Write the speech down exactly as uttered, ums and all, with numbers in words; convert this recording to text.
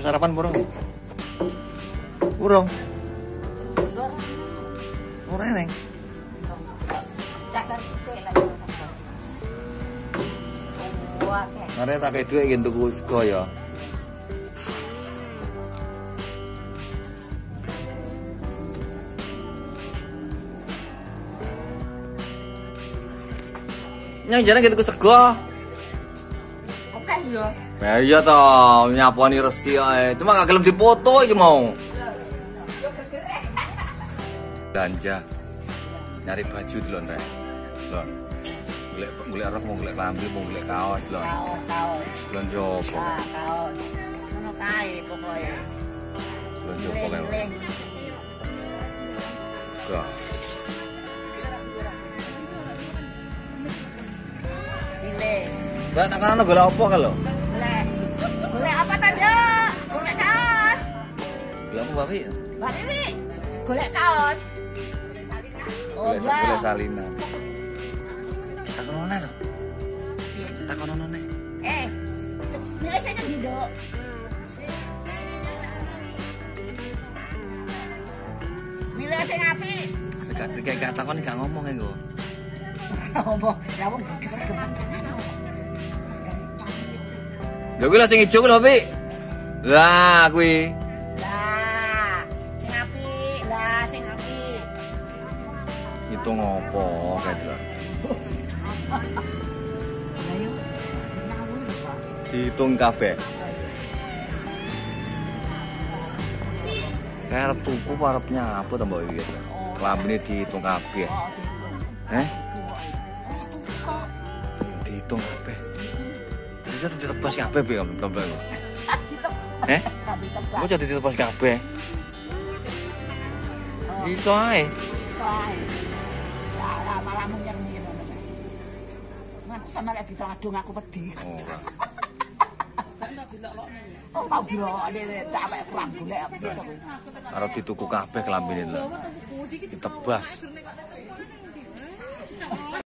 Wis sarapan burung? Burung. Ora neng. Cakar sithik lagi. Wah, Mare tak kei dhuwit iki tuku sego ya. Nyang jarang gitu sego. oke ya. Ya iya toh, nyaponi resi ae. Cuma gak gelem dipoto iki mau. Belanja. Nyari baju dulu Rek. Lho. Golek golek rok mau golek lambi, mau golek kaos lho. Kaos, kaos. Belanja opo? Ah, kaos. Ngono kae pokoke. Belanja opo kae? Leng. Gak. Leng. Mbak tak kana golek opo ka lho? Golek. Golek apa tanda? Golek kaos. Golek apa, Bapak? Mbak ini golek kaos. Oh Golek iya. golek salinan. Tak kono lho. Tak kono neh. Eh, milih saya nang ndi, Dok? Milih sing apik. Gak gak gak takon gak ngomong iku. Ngomong, ya wong geges. Lho kuwi lho sing ijo kuwi lho, Pi. Lah kuwi. Lah, sing apik, lah sing apik. Hitung opo kae lho. Ayo. Nyawu lho, Pak. Dihitung kabeh. Kayak arep tuku apa arep nyapu ta mbok iki? Klambine dihitung kabeh. Oh, dihitung. Eh? Oh, tuku kok. Dihitung kabeh. Bisa ditebas kabeh Pi, belum-belum. Dihitung. Eh? Tapi tebak. Kok jadi ditebas kabeh? Oh, Iso ae. soal. Lah, lah, malah munyer-munyer ngono. Ngaku sama lek ditradung aku wedi. Ora. Oh, tau dilokne tak awake kurang golek apa to. Arep dituku kabeh klambine lho. Ditebas.